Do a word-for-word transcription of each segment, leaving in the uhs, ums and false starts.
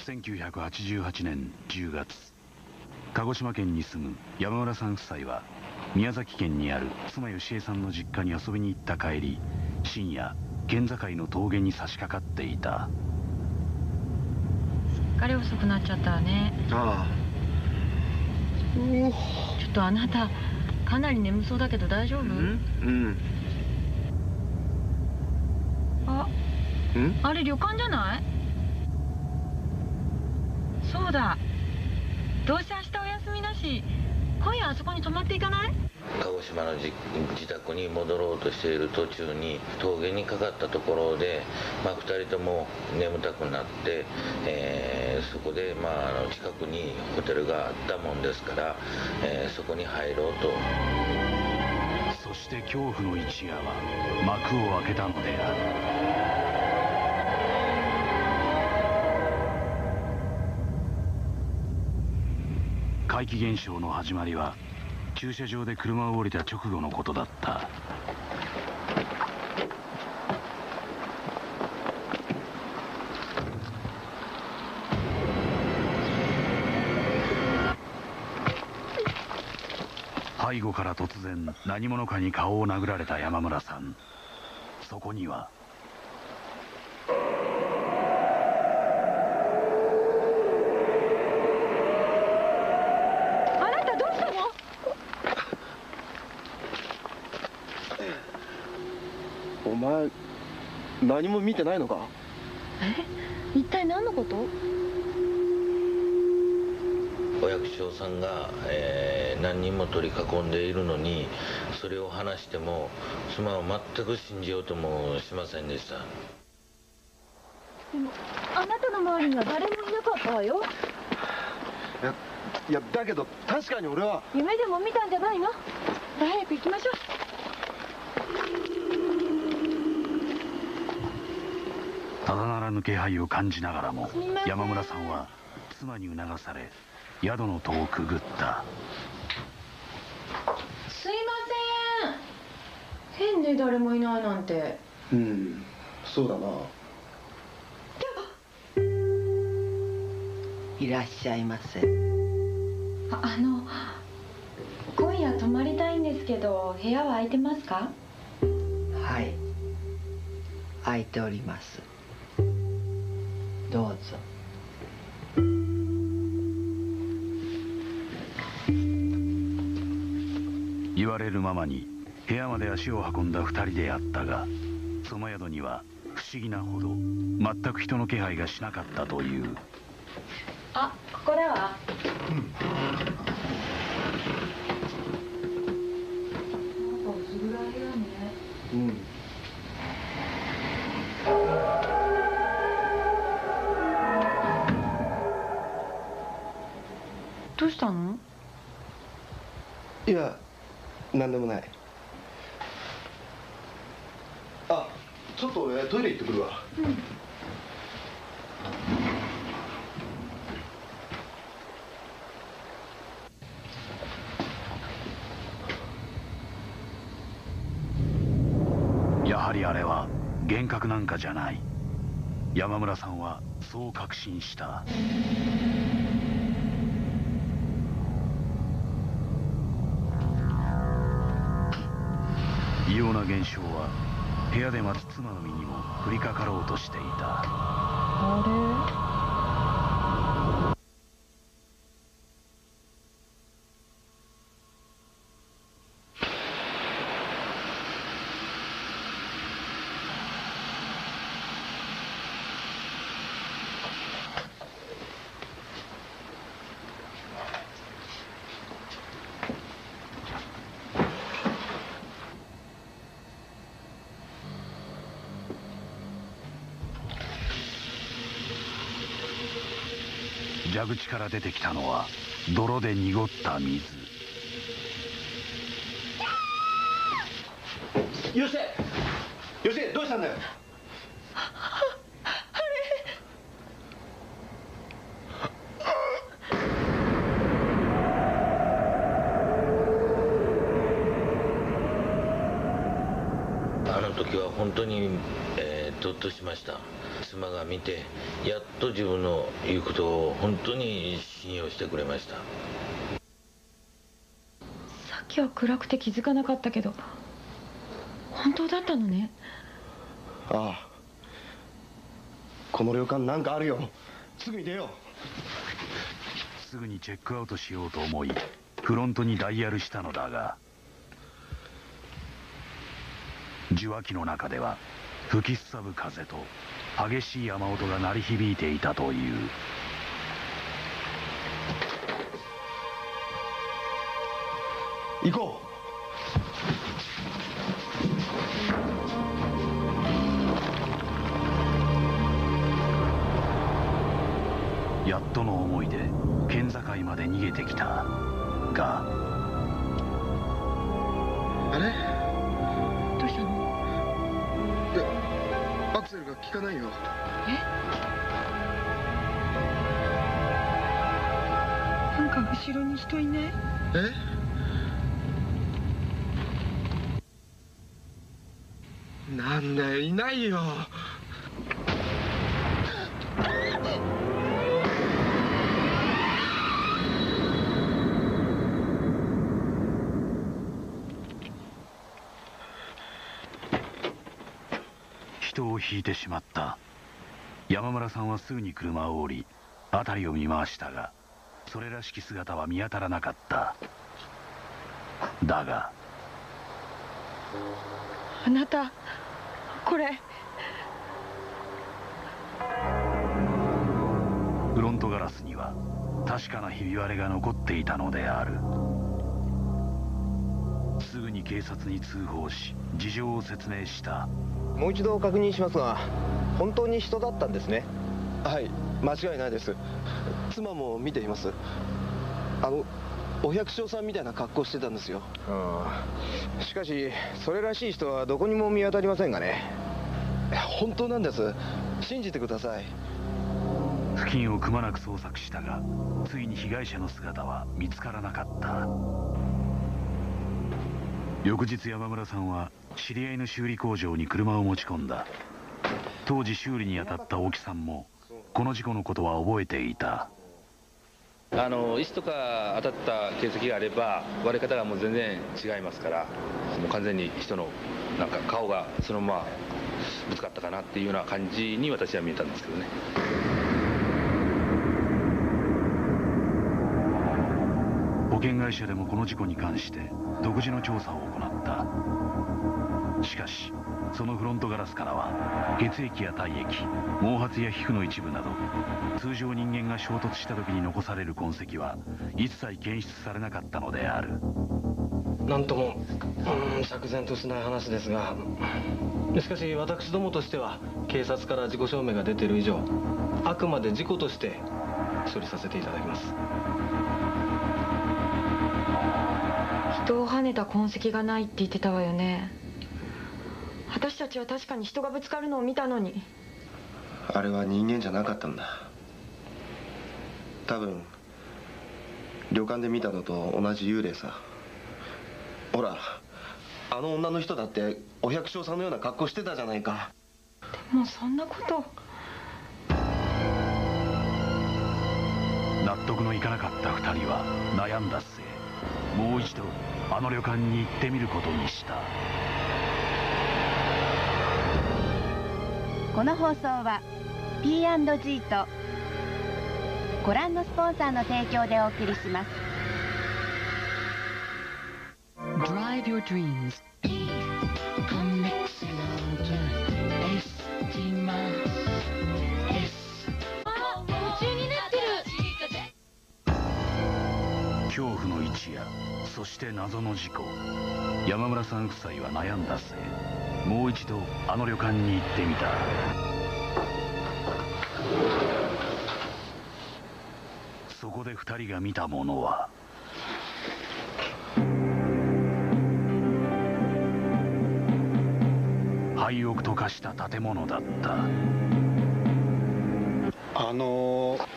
せんきゅうひゃくはちじゅうはちねんじゅうがつ、鹿児島県に住む山村さん夫妻は宮崎県にある妻芳恵さんの実家に遊びに行った帰り、深夜県境の峠に差し掛かっていた。 すっかり遅くなっちゃったわね。 ああ。 ちょっとあなたかなり眠そうだけど大丈夫？うん、 うん。 あ、ん？あれ旅館じゃない？そうだ、どうせ明日お休みだし今夜あそこに泊まっていかない？ 鹿児島の自宅に戻ろうとしている途中に峠にかかったところで、まあ、ふたりとも眠たくなって、えー、そこで、まあ、あの近くにホテルがあったもんですから、えー、そこに入ろうと。 そして恐怖の一夜は幕を開けたのである。怪奇現象の始まりは駐車場で車を降りた直後のことだった。背後から突然何者かに顔を殴られた山村さん。そこにはお前何も見てないのか？ え、一体何のこと？ お役所さんが、えー、何人も取り囲んでいるのにそれを話しても妻は全く信じようともしませんでした。 でもあなたの周りには誰もいなかったわよ。 いや、いやだけど確かに俺は夢でも見たんじゃないの？早く行きましょう。 ただならぬ気配を感じながらも山村さんは妻に促され宿の戸をくぐった。 すいません。変ね、誰もいないなんて。 うん、そうだな。 いらっしゃいませ。 あ、あの今夜泊まりたいんですけど部屋は空いてますか？ はい、空いております。どうぞ。 言われるままに部屋まで足を運んだふたりであったが、その宿には不思議なほど全く人の気配がしなかったという。 あ、ここだわ。うん。なんか薄暗いよね。 うん。 どうしたの？ いや、なんでもない。あ、ちょっと俺トイレ行ってくるわ。うん。 やはりあれは幻覚なんかじゃない。山村さんはそう確信した。異様な現象は部屋で待つ妻の身にも降りかかろうとしていた。 あれ？ 蛇口から出てきたのは泥で濁った水。 よせよせ、どうしたんだよ？ あの時は本当に、えー、ゾッとしました。 妻が見て、やっと自分の言うことを本当に信用してくれました。 さっきは暗くて気づかなかったけど、本当だったのね。 ああ、この旅館なんかあるよ。すぐに出よう。すぐにチェックアウトしようと思いフロントにダイヤルしたのだが、受話器の中では吹きすさぶ風と激しい雨音が鳴り響いていたという。 行こう。やっとの思いで県境まで逃げてきたが、 あれ？ どうしたの？ アクセルが効かないよ。 え？なんか後ろに人いない？ え？なんだよ、いないよ。 人を引いてしまった。山村さんはすぐに車を降り辺りを見回したが、それらしき姿は見当たらなかった。だが、 あなた、これ。 フロントガラスには確かなひび割れが残っていたのである。すぐに警察に通報し事情を説明した。 もう一度確認しますが、本当に人だったんですね。 はい、間違いないです。妻も見ています。あのお百姓さんみたいな格好してたんですよ。 うん、しかしそれらしい人はどこにも見当たりませんがね。 本当なんです。信じてください。 付近をくまなく捜索したが、ついに被害者の姿は見つからなかった。翌日山村さんは知り合いの修理工場に車を持ち込んだ。当時修理に当たった大木さんもこの事故のことは覚えていた。 あの石とか当たった形跡があれば割れ方がもう全然違いますから、もう完全に人のなんか顔がそのままぶつかったかなっていうような感じに私は見えたんですけどね。 保険会社でもこの事故に関して独自の調査を行った。しかしそのフロントガラスからは血液や体液、毛髪や皮膚の一部など通常人間が衝突した時に残される痕跡は一切検出されなかったのである。 なんともうん釈然としない話ですが、しかし私どもとしては警察から事故証明が出ている以上、あくまで事故として処理させていただきます。 人を跳ねた痕跡がないって言ってたわよね。私たちは確かに人がぶつかるのを見たのに。 あれは人間じゃなかったんだ。多分旅館で見たのと同じ幽霊さ。ほら、あの女の人だってお百姓さんのような格好してたじゃないか。 でもそんなこと。 納得のいかなかったふたりは悩んだ末、もう一度あの旅館に行ってみることにした。 この放送は ピーアンドジー とご覧のスポンサーの提供でお送りします。 Drive your dreams. Un excellent estima es. あ、夢中になってる。 恐怖の一夜、そして謎の事故。山村さん夫妻は悩んだ末、もう一度あの旅館に行ってみた。そこで二人が見たものは、廃屋と化した建物だった。 あのー、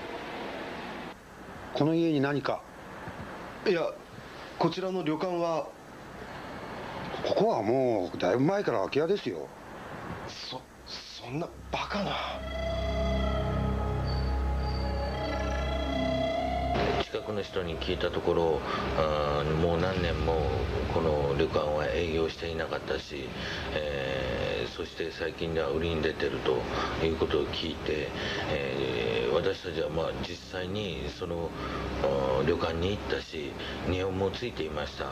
この家に何か。 いや、こちらの旅館は。 ここはもうだいぶ前から空き家ですよ。 そそんなバカな。 近くの人に聞いたところ、あもう何年もこの旅館は営業していなかったし、えー、そして最近では売りに出てるということを聞いて、えー、私たちはまあ実際にその旅館に行ったし匂いもついていました。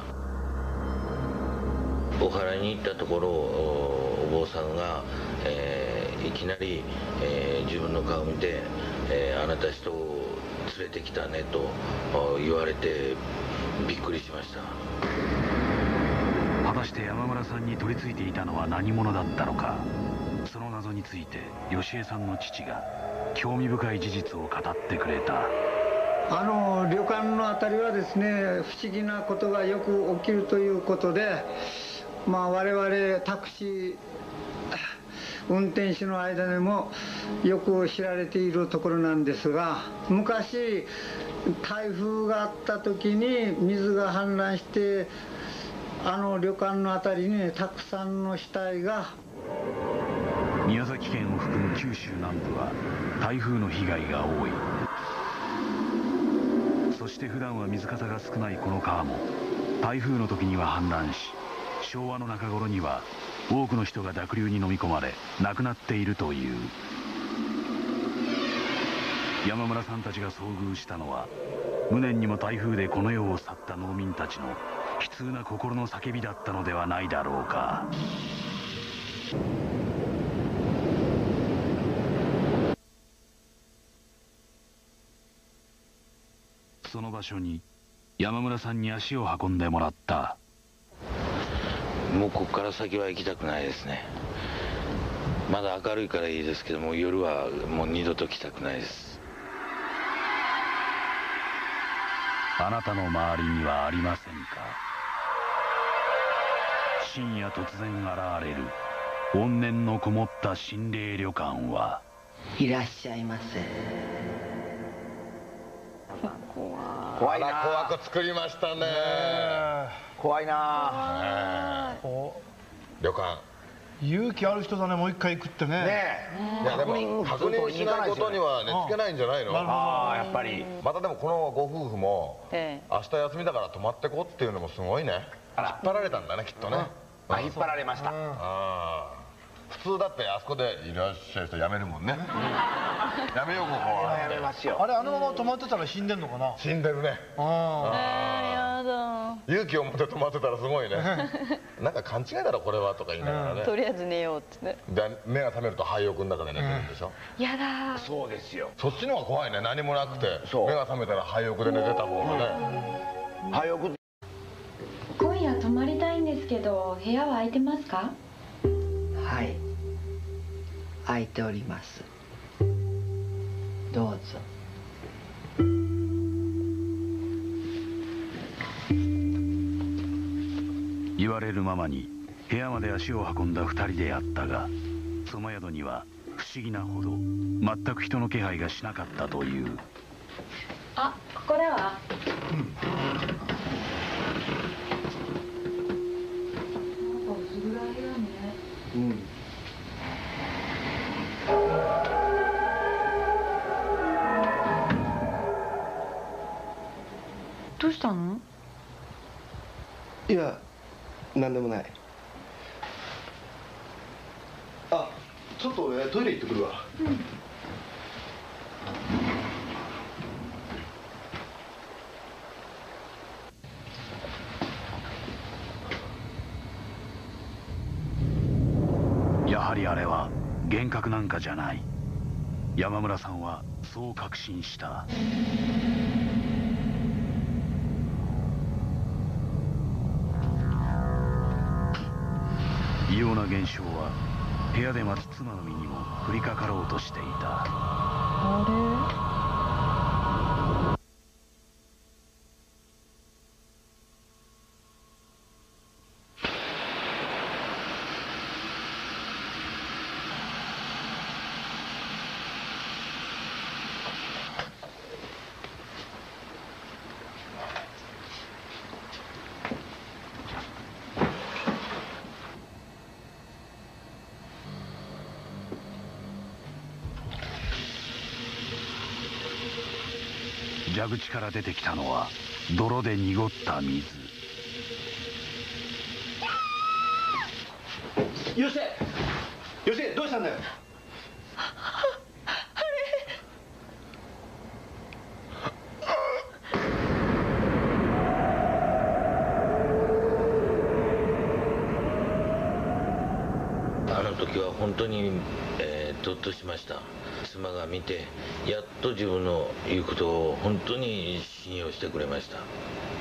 お祓いに行ったところお坊さんが、えー、いきなり、えー、自分の顔を見て、えー、あなた人を連れてきたねと言われてびっくりしました。 果たして山村さんに取り付いていたのは何者だったのか。その謎について芳恵さんの父が興味深い事実を語ってくれた。 あの旅館のあたりはですね、不思議なことがよく起きるということで、まあ我々タクシー運転手の間でもよく知られているところなんですが、昔台風があった時に水が氾濫してあの旅館の辺りにたくさんの死体が。 宮崎県を含む九州南部は台風の被害が多い。そして普段は水かさが少ないこの川も台風の時には氾濫し、昭和の中頃には多くの人が濁流に飲み込まれ亡くなっているという。山村さんたちが遭遇したのは無念にも台風でこの世を去った農民たちの悲痛な心の叫びだったのではないだろうか。その場所に山村さんに足を運んでもらった。 もうここから先は行きたくないですね。まだ明るいからいいですけども、夜はもう二度と来たくないです。 あなたの周りにはありませんか。深夜突然現れる怨念のこもった心霊旅館は。 いらっしゃいませ。 怖いな。怖く作りましたね。 怖いな。 旅館勇気ある人だね。もう一回行くってね。 いやでも確認しないことにはねつけないんじゃないの。 ああやっぱり。 またでもこのご夫婦も明日休みだから泊まってこっていうのもすごいね。引っ張られたんだねきっとね。 あ、引っ張られました。 普通だってあそこでいらっしゃる人やめるもんね。やめようここは。 やめますよ。あれあのまま止まってたら死んでんのかな。 死んでるね。 ああやだ。 勇気を持って止まってたらすごいね。なんか勘違いだろこれはとか言いながらね。 とりあえず寝ようってね。 で目が覚めると廃屋の中で寝てるんでしょ。 やだ。 そうですよ。 そっちの方が怖いね。何もなくて目が覚めたら廃屋で寝てた方がね。 廃屋。 今夜泊まりたいんですけど部屋は空いてますか。 はい、空いております。どうぞ。 言われるままに部屋まで足を運んだ二人であったが、その宿には不思議なほど全く人の気配がしなかったという。 あ、ここだわ。うん。薄暗いよね。うん。どうしたの？ いや、なんでもない。あ、ちょっと俺トイレ行ってくるわ。 うん。やはりあれは幻覚なんかじゃない。山村さんはそう確信した。異様な現象は部屋で待つ妻の身にも降りかかろうとしていた。 あれ？ 蛇口から出てきたのは泥で濁った水。 よせよせ、どうしたんだよ。 あの時は本当に、えー、ゾッとしました。妻が見てやっと自分の言うことを本当に信用してくれました。 さ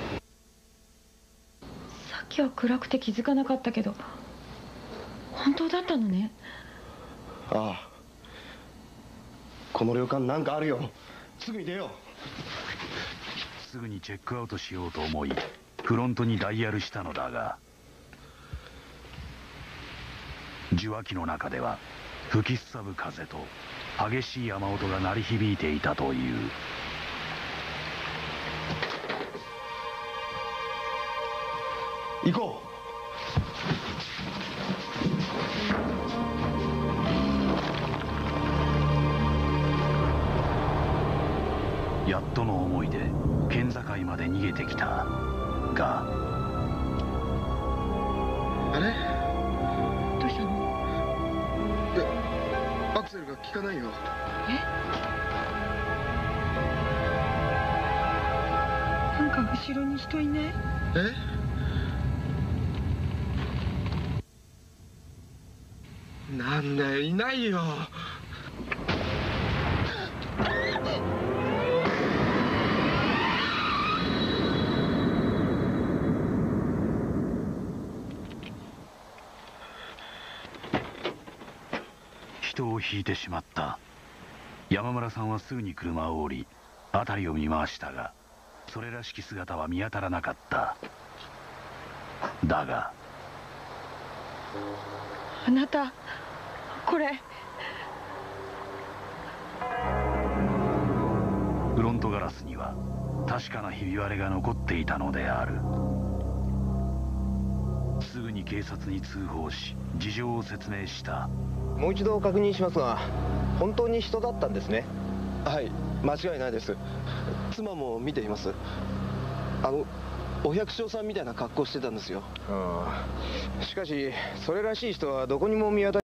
っきは暗くて気づかなかったけど本当だったのね。 ああ、この旅館なんかあるよ。すぐに出よすぐにチェックアウトしようと思いフロントにダイヤルしたのだが、受話器の中では吹きすさぶ風と激しい雨音が鳴り響いていたという。 行こやっとの思いで県境まで逃げてきたが、 う。あれ、 どうしたの？ え、アクセルが効かないよ。 え？なんか後ろに人いない？ え？なんだよ、いないよ。 人を引いてしまった。山村さんはすぐに車を降り辺りを見回したが、それらしき姿は見当たらなかった。だがあなた、これフロントガラスには確かなひび割れが残っていたのである。すぐに警察に通報し事情を説明した。 もう一度確認しますが、本当に人だったんですね。 はい、間違いないです。妻も見ています。あのお百姓さんみたいな格好してたんですよ。 しかしそれらしい人はどこにも見当たり